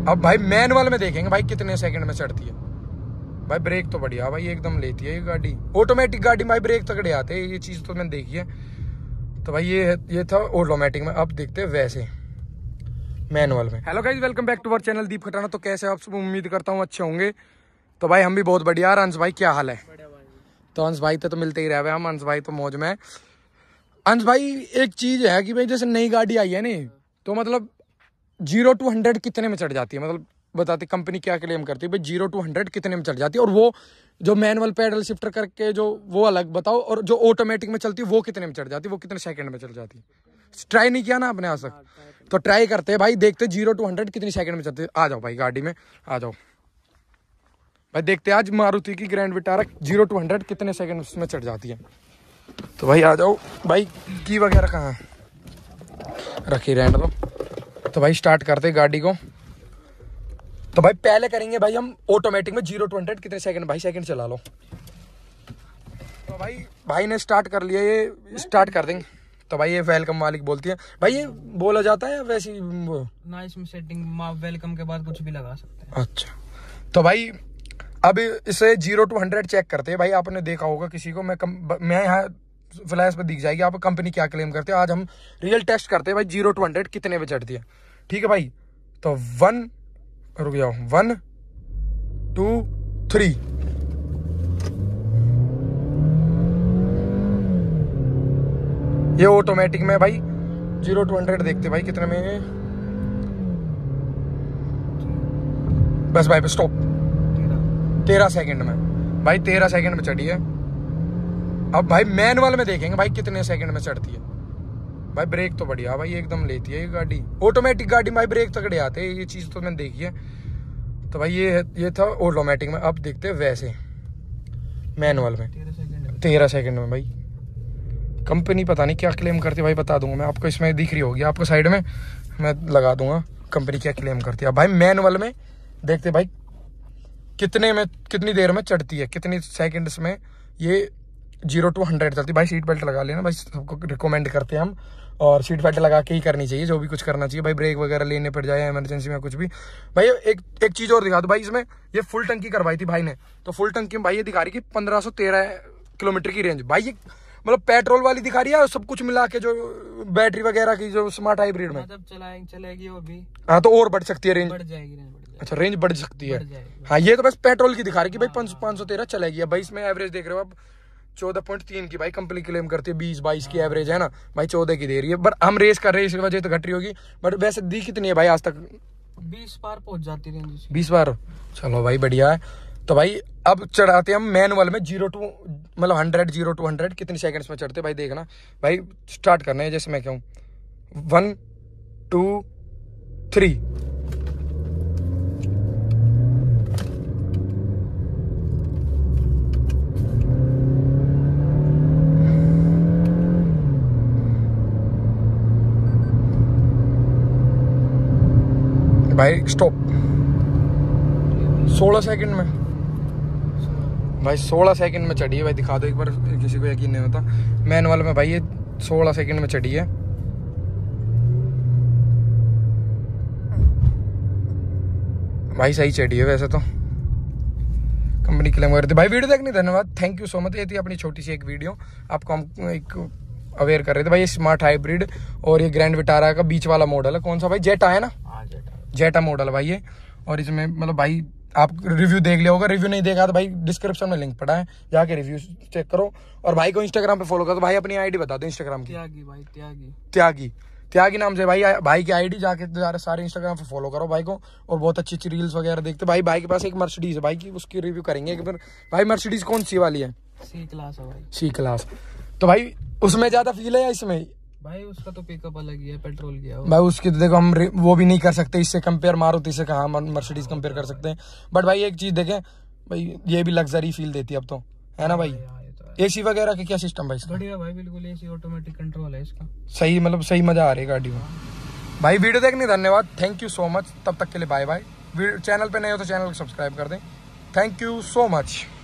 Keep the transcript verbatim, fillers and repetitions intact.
अब भाई मैनुअल में देखेंगे भाई कितने सेकंड में चढ़ती है। भाई ब्रेक तो बढ़िया भाई एकदम लेती है ये गाड़ी। ऑटोमेटिक गाड़ी भाई ब्रेक तगड़े आते हैं, ये चीज तो मैंने देखी है। तो भाई ये ये था ऑटोमेटिक में। अब देखते हैं वैसे मैनुअल में। Hello guys, welcome back to our channel Deep Khatana. तो कैसे आप सब, उम्मीद करता हूँ अच्छे होंगे। तो भाई हम भी बहुत बढ़िया। अंश भाई क्या हाल है? तो अंश भाई तो, तो मिलते ही रहे हम। अंश भाई तो मौज में। अंश भाई एक चीज है कि भाई जैसे नई गाड़ी आई है नहीं, तो मतलब जीरो टू हंड्रेड कितने में चढ़ जाती है? मतलब बताती कंपनी क्या क्लेम करती है भाई, जीरो टू हंड्रेड कितने में चढ़ जाती है? और वो जो मैनुअल पैडल शिफ्टर करके जो वो अलग बताओ, और जो ऑटोमेटिक में चलती है वो कितने में चढ़ जाती है? वो कितने सेकंड में चढ़ जाती है? ट्राई नहीं किया ना आपने आज तक? तो ट्राई करते हैं भाई, देखते जीरो टू हंड्रेड कितनी सेकंड में चलती है। आ जाओ भाई गाड़ी में, आ जाओ भाई। देखते हैं आज मारुति की Grand Vitara zero to hundred कितने सेकंड में चढ़ जाती है। तो भाई आ जाओ भाई। की वगैरह कहाँ है? रखी रहने दो। तो भाई स्टार्ट करते गाड़ी को। तो भाई पहले करेंगे भाई हम ऑटोमेटिक में जीरो टू हंड्रेड कितने सेकंड। भाई सेकंड चला लो। तो भाई भाई ने स्टार्ट कर लिया, ये स्टार्ट कर देंगे। तो भाई ये वेलकम मालिक बोलती है भाई, ये बोला जाता है वैसे ही ना, इसमें सेटिंग वेलकम के बाद कुछ भी लगा सकते हैं। अच्छा, तो भाई अब इसे जीरो टू हंड्रेड चेक करते हैं। भाई आपने देखा होगा किसी को, मैं कम, मैं यहाँ फ्लैश पे दिख जाएगी आपको कंपनी क्या क्लेम करते हैं। आज हम रियल टेस्ट करते हैं भाई, जीरो टू हंड्रेड कितने में चढ़ती है। ठीक है भाई। तो वन, रुक जाओ, वन टू थ्री। ये ऑटोमेटिक में भाई जीरो टू हंड्रेड देखते भाई कितने में। बस भाई स्टॉप। तेरह सेकंड में भाई, तेरह सेकंड में चढ़ी है। अब भाई मैनुअल में देखेंगे भाई कितने सेकंड में चढ़ती है। भाई ब्रेक तो बढ़िया भाई एकदम लेती है ये गाड़ी। ऑटोमेटिक गाड़ी भाई ब्रेक तगड़े आते हैं, ये चीज तो मैंने देखी है। तो भाई ये ये था ऑटोमेटिक में। अब देखते हैं वैसे मैनुअल में। तेरह सेकंड में भाई कंपनी पता नहीं क्या क्लेम करती है भाई, बता दूंगा मैं आपको। इसमें दिख रही होगी आपको साइड में, मैं लगा दूंगा कंपनी क्या क्लेम करती है। भाई मैनुअल में देखते भाई कितने में, कितनी देर में चढ़ती है, कितनी सेकंड्स में ये जीरो टू हंड्रेड चलती है। भाई सीट बेल्ट लगा लेना भाई, सबको रिकमेंड करते हैं हम। और सीट बेल्ट लगा के ही करनी चाहिए जो भी कुछ करना चाहिए भाई। ब्रेक वगैरह लेने पड़ जाए इमरजेंसी में कुछ भी। भाई एक एक चीज और दिखा दो भाई, इसमें ये फुल टंकी करवाई थी भाई ने। तो फुल टंकी में भाई ये दिखा रही है पंद्रह सौ तेरह किलोमीटर की रेंज। भाई ये मतलब पेट्रोल वाली दिखा रही है, सब कुछ मिला के जो बैटरी वगैरह की जो स्मार्ट हाइब्रिड में जब चलाएंगे चलेगी वो भी। हाँ तो और बढ़ सकती है रेंज, बढ़ जाएगी, रेंज बढ़ जाएगी। अच्छा रेंज बढ़ सकती है। हाँ ये तो बस पेट्रोल की दिखा रही है भाई पाँच सौ तेरह चलेगी। भाई इसमें एवरेज देख रहे हो आप चौदह पॉइंट तीन की भाई कंपनी क्लेम करती है। बीस बाईस की एवरेज है ना भाई, चौदह की दे रही है। बट हम रेस कर रहे हैं इस वजह तो घट रही होगी। बट वैसे दी कितनी है भाई आज तक? बीस बार पहुंच जाती रेंज। बीस बार, चलो भाई बढ़िया है। तो भाई अब चढ़ाते हैं हम मैनुअल में जीरो टू मतलब हंड्रेड, जीरो टू हंड्रेड कितनी सेकंड्स में चढ़ते भाई देखना। भाई स्टार्ट करना है जैसे मैं कहूँ, वन टू थ्री। भाई स्टॉप। सोलह सेकंड में भाई, सोलह सेकंड में चढ़ी है भाई। दिखा दो एक बार, किसी को यकीन नहीं होता। मैनुअल में भाई ये सोलह सेकंड में चढ़ी है। भाई सही चढ़ी है वैसे तो, कंपनी क्लेम करती है। भाई वीडियो देखने धन्यवाद, थैंक यू सो मच। ये थी अपनी छोटी सी एक वीडियो, आपको हम एक अवेयर कर रहे थे भाई। ये स्मार्ट हाइब्रिड और ये ग्रैंड विटारा का बीच वाला मॉडल है। कौन सा भाई? जेटा है ना, जेटा मॉडल भाई ये। और इसमें मतलब भाई आप रिव्यू देख लिया होगा, रिव्यू नहीं देखा तो भाई डिस्क्रिप्शन में लिंक पड़ा है, जाके रिव्यू चेक करो। और भाई को इंस्टाग्राम पे फॉलो करो। तो भाई अपनी आईडी बता दो इंस्टाग्राम की। त्यागी भाई, त्यागी त्यागी त्यागी नाम से भाई भाई की आईडी, जाके सारे इंस्टाग्राम पे फॉलो करो भाई को। और बहुत अच्छी अच्छी रील्स वगैरह देखते भाई। भाई के पास एक मर्सिडीज है भाई की, उसकी रिव्यू करेंगे एक बार। भाई मर्सिडीज कौन सी वाली है? सी क्लास है भाई, सी क्लास। तो भाई उसमें ज्यादा फील है या इसमें? भाई उसका तो पिकअप अलग ही है, पेट्रोल की है भाई। उसकी तो देखो हम वो भी नहीं कर सकते इससे कंपेयर, मारुति से कहाँ मर्सिडीज कंपेयर कर सकते हैं। बट भाई एक चीज देखें भाई, ये भी लग्जरी फील देती है अब तो, है ना भाई। एसी वगैरह का क्या सिस्टम भाई? बढ़िया भाई, बिल्कुल एसी ऑटोमेटिक कंट्रोल है इसका। सही, मतलब सही मजा आ रही है गाड़ी में भाई। वीडियो देखने धन्यवाद, थैंक यू सो मच। तब तक के लिए बाय बाय। चैनल पे नए हो तो चैनल को सब्सक्राइब कर दें। Thank you so much.